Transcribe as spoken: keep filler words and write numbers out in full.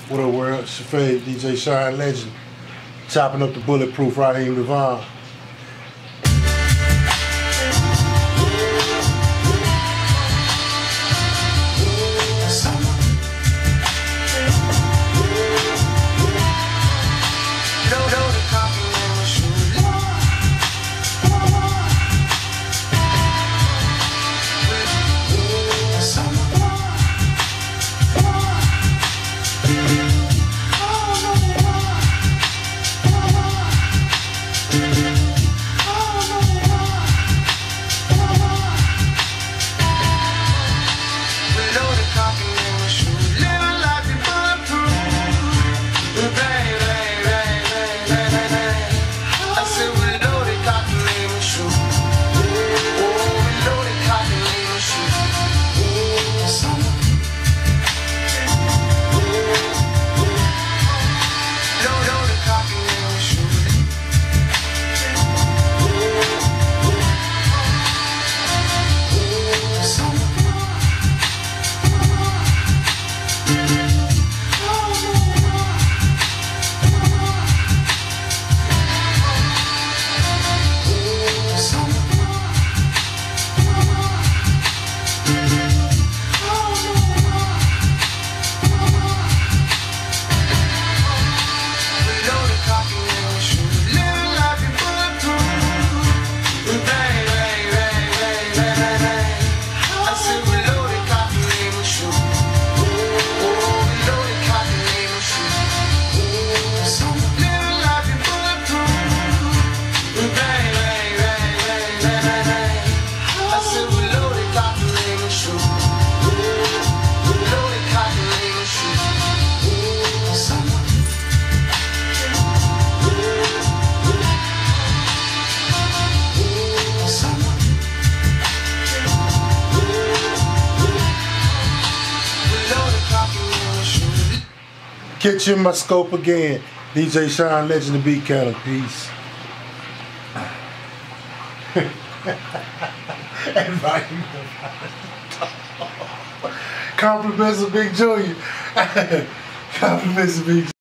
What up, world? It's your fave, D J Shine Legend. Chopping up the bulletproof Raheem DeVaughn. Catch you in my scope again. D J Shine Legend, the beat counter. Peace. Compliments of Big Junior. Compliments of Big